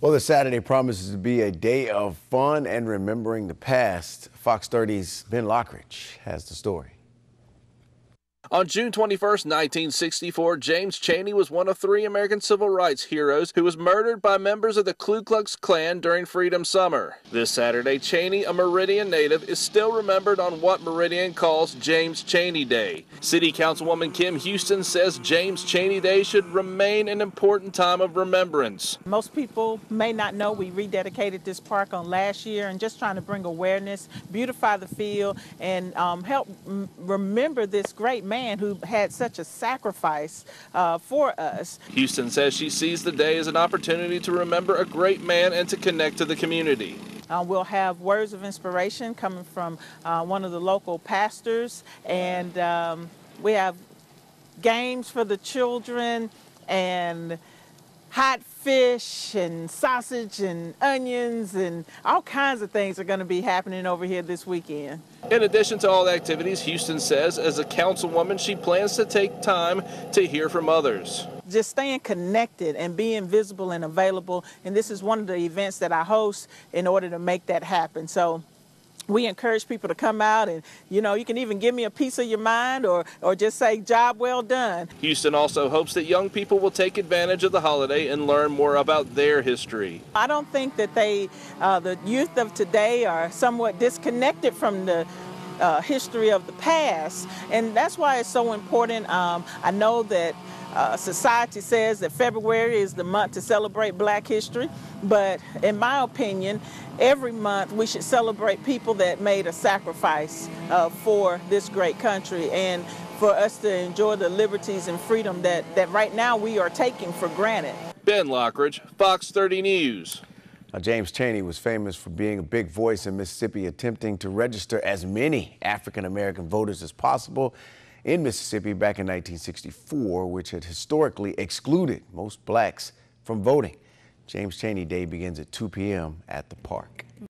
Well, this Saturday promises to be a day of fun and remembering the past. Fox 30's Ben Lockridge has the story. On June 21, 1964, James Chaney was one of 3 American civil rights heroes who was murdered by members of the Ku Klux Klan during Freedom Summer. This Saturday, Chaney, a Meridian native, is still remembered on what Meridian calls James Chaney Day. City Councilwoman Kim Houston says James Chaney Day should remain an important time of remembrance. Most people may not know we rededicated this park on last year and just trying to bring awareness, beautify the field, and help remember this great man who had such a sacrifice for us. Houston says she sees the day as an opportunity to remember a great man and to connect to the community. We'll have words of inspiration coming from one of the local pastors, and we have games for the children and hot fish and sausage and onions and all kinds of things are going to be happening over here this weekend. In addition to all the activities, Houston says as a councilwoman she plans to take time to hear from others. Just staying connected and being visible and available, and this is one of the events that I host in order to make that happen. So we encourage people to come out and, you can even give me a piece of your mind or just say, job well done. Houston also hopes that young people will take advantage of the holiday and learn more about their history. I don't think that the youth of today are somewhat disconnected from the history of the past, and that's why it's so important. I know that society says that February is the month to celebrate Black history, but in my opinion, every month we should celebrate people that made a sacrifice for this great country and for us to enjoy the liberties and freedom that right now we are taking for granted. Ben Lockridge, Fox 30 News. Now, James Chaney was famous for being a big voice in Mississippi, attempting to register as many African-American voters as possible in Mississippi back in 1964, which had historically excluded most blacks from voting. James Chaney Day begins at 2 p.m. at the park.